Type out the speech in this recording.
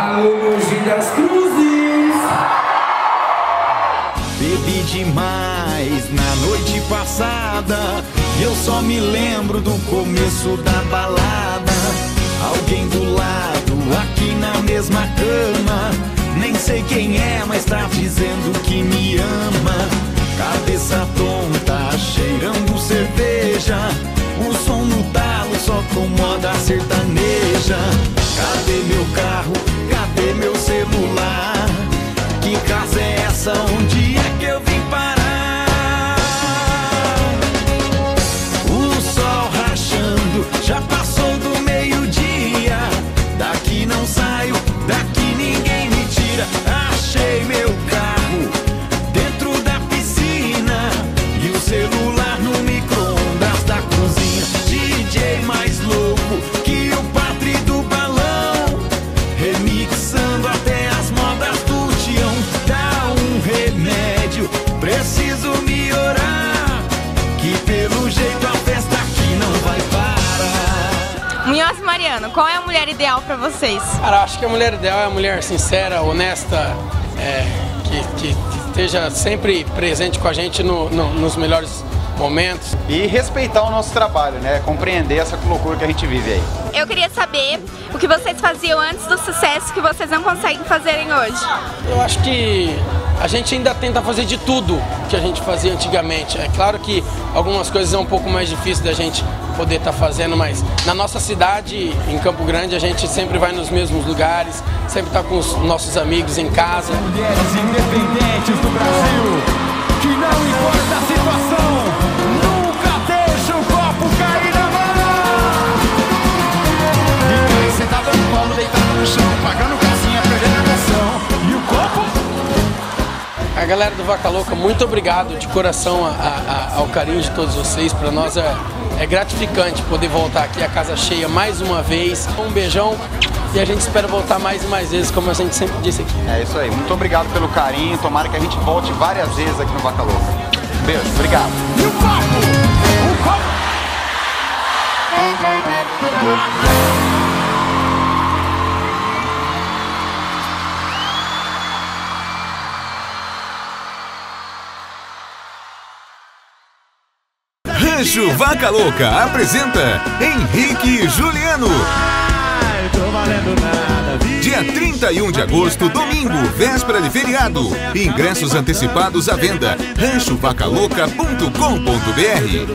Alô, Mogi das Cruzes. Bebi demais na noite passada e eu só me lembro do começo da balada. Alguém do lado, aqui na mesma cama. Nem sei quem é, mas tá dizendo que me ama. Cabeça tonta, cheirando cerveja. O som no talo só com moda sertaneja. Cadê meu carro? Cadê meu celular? Que casa é essa? Onde é que eu vim parar? O sol rachando, já passou do meio-dia. Daqui não saio, daqui ninguém me tira. Achei meu carro dentro da piscina e o celular no micro-ondas da cozinha. DJ mais louco que o padre do balão, remixando até as modas do Tião. Dá um remédio, preciso me orar, que pelo jeito a festa aqui não vai parar. Munhoz e Mariano, qual é a mulher ideal pra vocês? Cara, acho que a mulher ideal é a mulher sincera, honesta, que esteja sempre presente com a gente nos melhores momentos. E respeitar o nosso trabalho, né? Compreender essa loucura que a gente vive aí. Eu queria saber o que vocês faziam antes do sucesso que vocês não conseguem fazerem hoje. Eu acho que a gente ainda tenta fazer de tudo que a gente fazia antigamente. É claro que algumas coisas é um pouco mais difícil da gente poder estar fazendo, mas na nossa cidade, em Campo Grande, a gente sempre vai nos mesmos lugares, sempre está com os nossos amigos em casa. Mulheres independentes do Brasil, que não importa a situação, nunca deixa o copo cair na mão. Ninguém sentado no colo, deitado no chão, pagando casinha, perdendo a noção. E o copo? A galera do Vaca Louca, muito obrigado de coração ao carinho de todos vocês. Para nós é gratificante poder voltar aqui a casa cheia mais uma vez. Um beijão e a gente espera voltar mais e mais vezes, como a gente sempre disse aqui. É isso aí, muito obrigado pelo carinho, tomara que a gente volte várias vezes aqui no Vaca Louca. Um beijo, obrigado. E o copo? O copo? Rancho Vaca Louca apresenta Henrique e Juliano. Dia 31 de agosto, domingo, véspera de feriado. Ingressos antecipados à venda. ranchovacalouca.com.br